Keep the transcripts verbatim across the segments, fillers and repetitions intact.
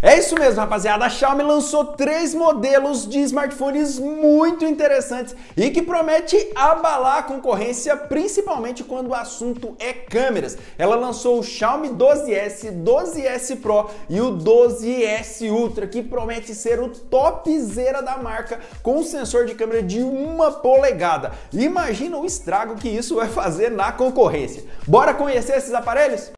É isso mesmo, rapaziada. A Xiaomi lançou três modelos de smartphones muito interessantes e que promete abalar a concorrência, principalmente quando o assunto é câmeras. Ela lançou o Xiaomi doze S, doze S Pro e o doze S Ultra, que promete ser o topzera da marca com um sensor de câmera de uma polegada. Imagina o estrago que isso vai fazer na concorrência. Bora conhecer esses aparelhos?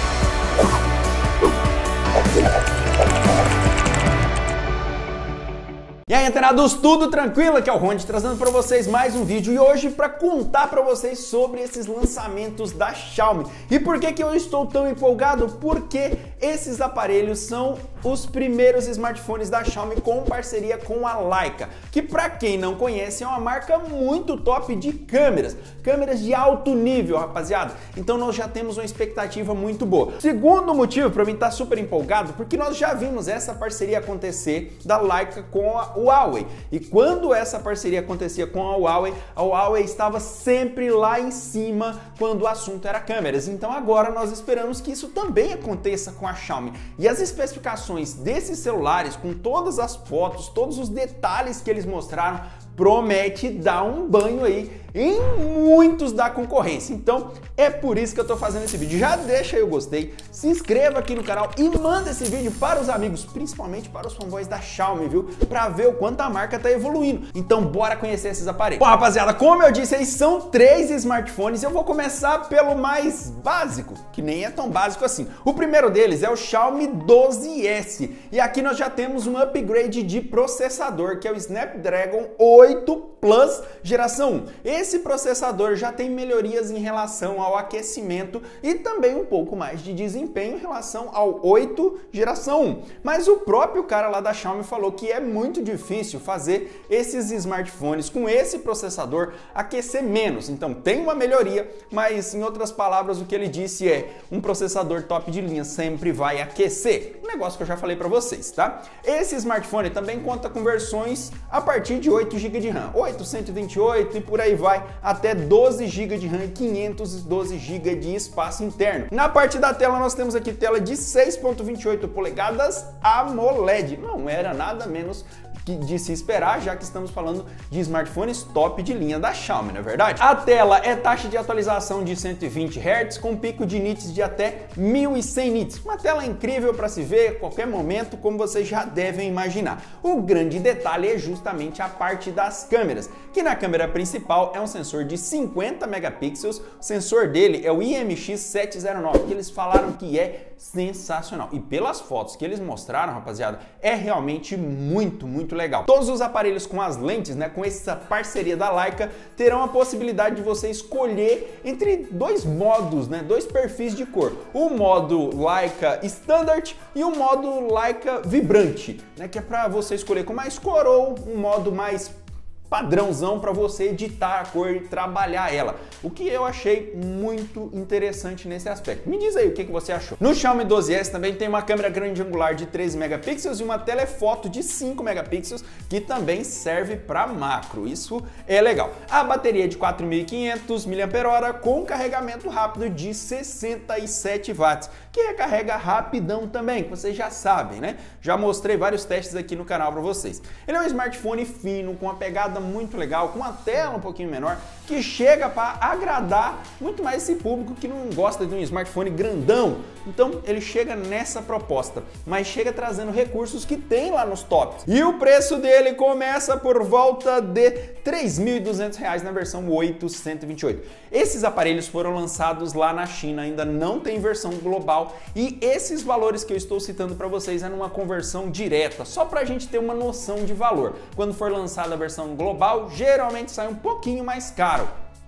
E aí, antenados, tudo tranquilo? Aqui é o Ronde trazendo para vocês mais um vídeo e hoje para contar para vocês sobre esses lançamentos da Xiaomi. E por que que eu estou tão empolgado? Porque esses aparelhos são os primeiros smartphones da Xiaomi com parceria com a Leica, que para quem não conhece é uma marca muito top de câmeras, câmeras de alto nível, rapaziada. Então nós já temos uma expectativa muito boa. Segundo motivo para mim estar super empolgado, porque nós já vimos essa parceria acontecer da Leica com a Huawei. E quando essa parceria acontecia com a Huawei, a Huawei estava sempre lá em cima quando o assunto era câmeras. Então agora nós esperamos que isso também aconteça com a Xiaomi. E as especificações desses celulares, com todas as fotos, todos os detalhes que eles mostraram, promete dar um banho aí em muitos da concorrência. Então é por isso que eu tô fazendo esse vídeo. Já deixa aí o gostei, se inscreva aqui no canal e manda esse vídeo para os amigos, principalmente para os fanboys da Xiaomi, viu? Pra ver o quanto a marca tá evoluindo. Então bora conhecer esses aparelhos. Bom, rapaziada, como eu disse aí, são três smartphones. Eu vou começar pelo mais básico, que nem é tão básico assim. O primeiro deles é o Xiaomi doze S. E aqui nós já temos um upgrade de processador, que é o Snapdragon oito Plus geração um. Esse processador já tem melhorias em relação ao aquecimento e também um pouco mais de desempenho em relação ao oito geração um. Mas o próprio cara lá da Xiaomi falou que é muito difícil fazer esses smartphones com esse processador aquecer menos. Então tem uma melhoria, mas em outras palavras o que ele disse é: um processador top de linha sempre vai aquecer. Um negócio que eu já falei para vocês, tá? Esse smartphone também conta com versões a partir de oito gigas de RAM, oito, cento e vinte e oito e por aí vai, até doze gigas de RAM e quinhentos e doze gigas de espaço interno. Na parte da tela nós temos aqui tela de seis ponto vinte e oito polegadas AMOLED. Não era nada menos de se esperar, já que estamos falando de smartphones top de linha da Xiaomi, não é verdade? A tela é taxa de atualização de cento e vinte hertz com pico de nits de até mil e cem nits. Uma tela incrível para se ver a qualquer momento, como vocês já devem imaginar. O grande detalhe é justamente a parte das câmeras, que na câmera principal é um sensor de cinquenta megapixels. O sensor dele é o I M X sete zero nove, que eles falaram que é sensacional. E pelas fotos que eles mostraram, rapaziada, é realmente muito, muito legal. Todos os aparelhos com as lentes, né, com essa parceria da Leica, terão a possibilidade de você escolher entre dois modos, né, dois perfis de cor. O modo Leica Standard e o modo Leica Vibrante, né, que é para você escolher com mais cor ou um modo mais padrãozão para você editar a cor e trabalhar ela, o que eu achei muito interessante nesse aspecto. Me diz aí o que que você achou. No Xiaomi doze S também tem uma câmera grande angular de treze megapixels e uma telefoto de cinco megapixels que também serve para macro. Isso é legal. A bateria é de quatro mil e quinhentos miliampères-hora com carregamento rápido de sessenta e sete watts, que recarrega rapidão também, que vocês já sabem, né? Já mostrei vários testes aqui no canal para vocês. Ele é um smartphone fino, com uma pegada muito legal, com uma tela um pouquinho menor, que chega para agradar muito mais esse público que não gosta de um smartphone grandão. Então ele chega nessa proposta, mas chega trazendo recursos que tem lá nos tops. E o preço dele começa por volta de três mil e duzentos reais na versão oito cento e vinte e oito. Esses aparelhos foram lançados lá na China, ainda não tem versão global, e esses valores que eu estou citando para vocês é numa conversão direta, só para a gente ter uma noção de valor. Quando for lançada a versão global, geralmente sai um pouquinho mais caro,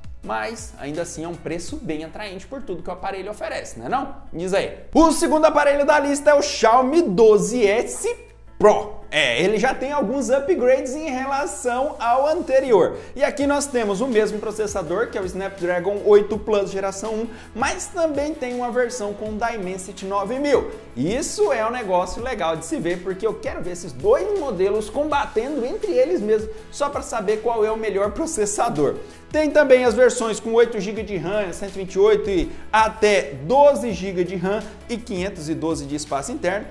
mas ainda assim é um preço bem atraente por tudo que o aparelho oferece, né não? Diz aí. O segundo aparelho da lista é o Xiaomi doze S Pro. É, ele já tem alguns upgrades em relação ao anterior. E aqui nós temos o mesmo processador, que é o Snapdragon oito Plus geração um, mas também tem uma versão com Dimensity nove mil. Isso é um negócio legal de se ver, porque eu quero ver esses dois modelos combatendo entre eles mesmos, só para saber qual é o melhor processador. Tem também as versões com oito gigas de RAM, cento e vinte e oito e até doze gigas de RAM e quinhentos e doze de espaço interno.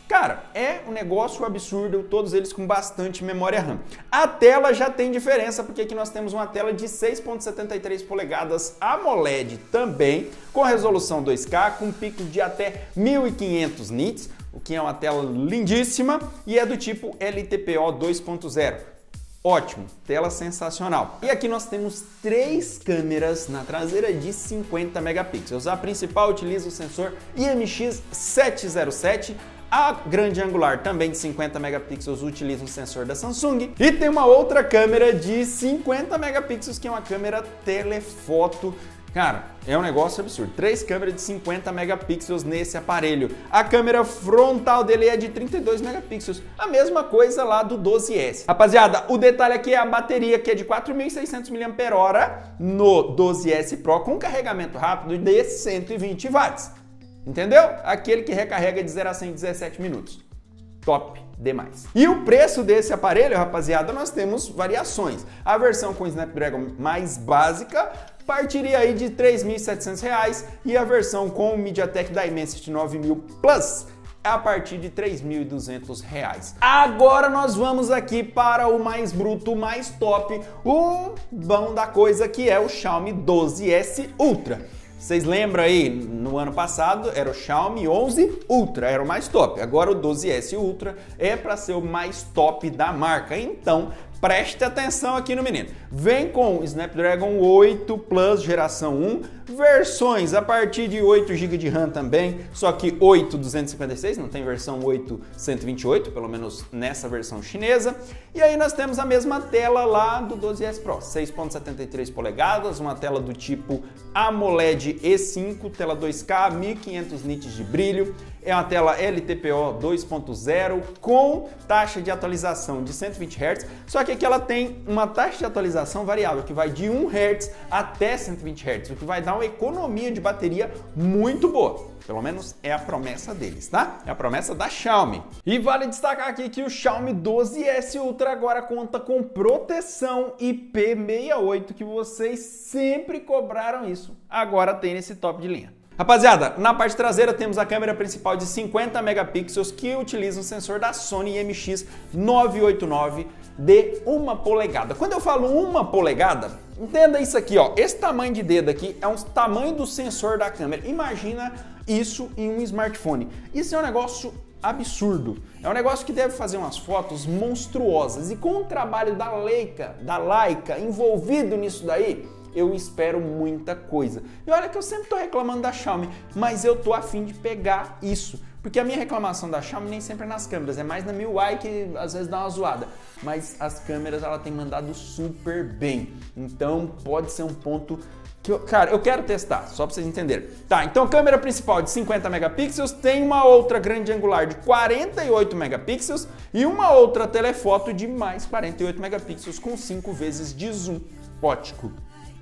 Cara, é um negócio absurdo, todos eles com bastante memória RAM. A tela já tem diferença, porque aqui nós temos uma tela de seis vírgula setenta e três polegadas AMOLED também, com resolução dois K, com pico de até mil e quinhentos nits, o que é uma tela lindíssima, e é do tipo L T P O dois ponto zero. Ótimo, tela sensacional. E aqui nós temos três câmeras na traseira de cinquenta megapixels. A principal utiliza o sensor I M X setecentos e sete, a grande angular também de cinquenta megapixels utiliza o sensor da Samsung, e tem uma outra câmera de cinquenta megapixels que é uma câmera telefoto. Cara, é um negócio absurdo. Três câmeras de cinquenta megapixels nesse aparelho. A câmera frontal dele é de trinta e dois megapixels. A mesma coisa lá do doze S. Rapaziada, o detalhe aqui é a bateria, que é de quatro mil e seiscentos miliampères-hora no doze S Pro, com carregamento rápido de cento e vinte watts. Entendeu? Aquele que recarrega de zero a cem em dezessete minutos. Top demais. E o preço desse aparelho, rapaziada, nós temos variações. A versão com Snapdragon mais básica partiria aí de três mil e setecentos reais, e a versão com o MediaTek Dimensity nove mil Plus a partir de três mil e duzentos reais. Agora nós vamos aqui para o mais bruto, mais top, o bom da coisa, que é o Xiaomi doze S Ultra. Vocês lembram aí, no ano passado era o Xiaomi onze Ultra, era o mais top. Agora o doze S Ultra é para ser o mais top da marca. Então, preste atenção aqui no menino. Vem com Snapdragon oito Plus geração um, versões a partir de oito gigas de RAM também, só que oito duzentos e cinquenta e seis, não tem versão oito cento e vinte e oito, pelo menos nessa versão chinesa. E aí nós temos a mesma tela lá do doze S Pro, seis vírgula setenta e três polegadas, uma tela do tipo AMOLED E cinco, tela dois K, mil e quinhentos nits de brilho. É uma tela L T P O dois ponto zero com taxa de atualização de cento e vinte hertz, só que aqui ela tem uma taxa de atualização variável que vai de um hertz até cento e vinte hertz, o que vai dar uma economia de bateria muito boa. Pelo menos é a promessa deles, tá? É a promessa da Xiaomi. E vale destacar aqui que o Xiaomi doze S Ultra agora conta com proteção I P sessenta e oito, que vocês sempre cobraram isso. Agora tem nesse top de linha. Rapaziada, na parte traseira temos a câmera principal de cinquenta megapixels que utiliza um sensor da Sony I M X novecentos e oitenta e nove de uma polegada. Quando eu falo uma polegada, entenda isso aqui, ó. Esse tamanho de dedo aqui é o tamanho do sensor da câmera. Imagina isso em um smartphone. Isso é um negócio absurdo. É um negócio que deve fazer umas fotos monstruosas. E com o trabalho da Leica, da Leica envolvido nisso daí, eu espero muita coisa. E olha que eu sempre tô reclamando da Xiaomi, mas eu tô afim de pegar isso. Porque a minha reclamação da Xiaomi nem sempre é nas câmeras, é mais na M I U I que às vezes dá uma zoada. Mas as câmeras ela tem mandado super bem. Então pode ser um ponto que eu, cara, eu quero testar, só para vocês entenderem. Tá, então câmera principal de cinquenta megapixels, tem uma outra grande angular de quarenta e oito megapixels e uma outra telefoto de mais quarenta e oito megapixels com cinco vezes de zoom óptico.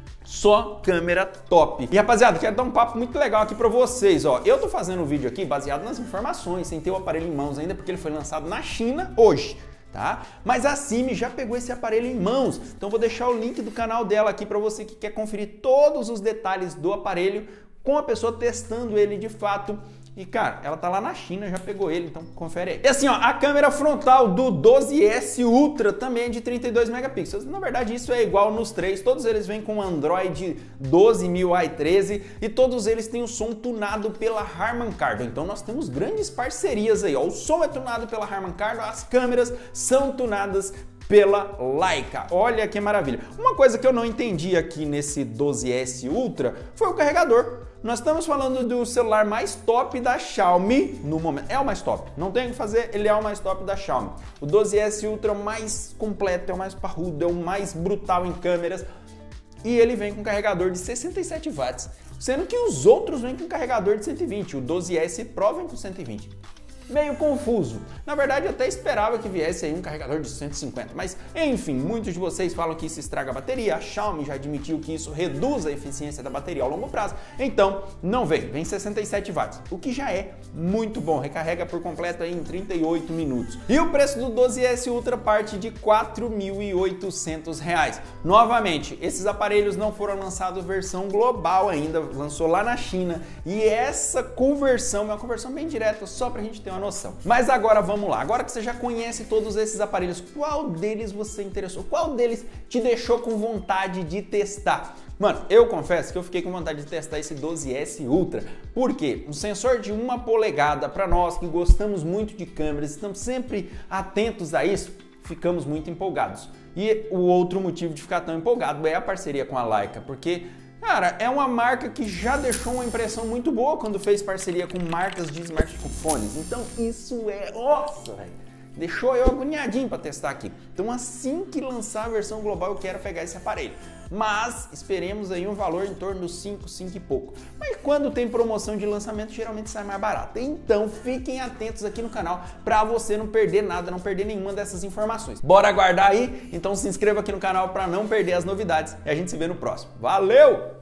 Só câmera top. E rapaziada, quero dar um papo muito legal aqui pra vocês, ó. Eu tô fazendo um vídeo aqui baseado nas informações, sem ter o aparelho em mãos ainda, porque ele foi lançado na China hoje, tá? Mas a Simi já pegou esse aparelho em mãos, então vou deixar o link do canal dela aqui pra você que quer conferir todos os detalhes do aparelho com a pessoa testando ele de fato. E cara, ela tá lá na China, já pegou ele, então confere aí. E assim, ó, a câmera frontal do doze S Ultra também é de trinta e dois megapixels. Na verdade, isso é igual nos três, todos eles vêm com Android doze M I U I treze e todos eles têm o som tunado pela Harman Kardon. Então nós temos grandes parcerias aí, ó. O som é tunado pela Harman Kardon, as câmeras são tunadas pela Leica. Olha que maravilha. Uma coisa que eu não entendi aqui nesse doze S Ultra foi o carregador. Nós estamos falando do celular mais top da Xiaomi no momento. É o mais top, não tem o que fazer, ele é o mais top da Xiaomi. O doze S Ultra é o mais completo, é o mais parrudo, é o mais brutal em câmeras. E ele vem com carregador de sessenta e sete watts, sendo que os outros vêm com carregador de cento e vinte. O doze S Pro vem com cento e vinte. Meio confuso. Na verdade, eu até esperava que viesse aí um carregador de cento e cinquenta, mas enfim, muitos de vocês falam que isso estraga a bateria. A Xiaomi já admitiu que isso reduz a eficiência da bateria ao longo prazo, então não vem, vem sessenta e sete watts, o que já é muito bom, recarrega por completo aí em trinta e oito minutos. E o preço do doze S Ultra parte de quatro mil e oitocentos reais. Novamente, esses aparelhos não foram lançados versão global ainda, lançou lá na China, e essa conversão é uma conversão bem direta, só pra gente ter uma uma noção. Mas agora vamos lá, agora que você já conhece todos esses aparelhos, qual deles você interessou? Qual deles te deixou com vontade de testar? Mano, eu confesso que eu fiquei com vontade de testar esse doze S Ultra. Por quê? Um sensor de uma polegada, para nós que gostamos muito de câmeras, estamos sempre atentos a isso, ficamos muito empolgados. E o outro motivo de ficar tão empolgado é a parceria com a Leica, porque, cara, é uma marca que já deixou uma impressão muito boa quando fez parceria com marcas de smartphones. Então isso é... Nossa, velho! Deixou eu agoniadinho para testar aqui. Então assim que lançar a versão global eu quero pegar esse aparelho. Mas esperemos aí um valor em torno dos cinco, cinco e pouco. Mas quando tem promoção de lançamento geralmente sai mais barato. Então fiquem atentos aqui no canal para você não perder nada, não perder nenhuma dessas informações. Bora aguardar aí? Então se inscreva aqui no canal para não perder as novidades e a gente se vê no próximo. Valeu!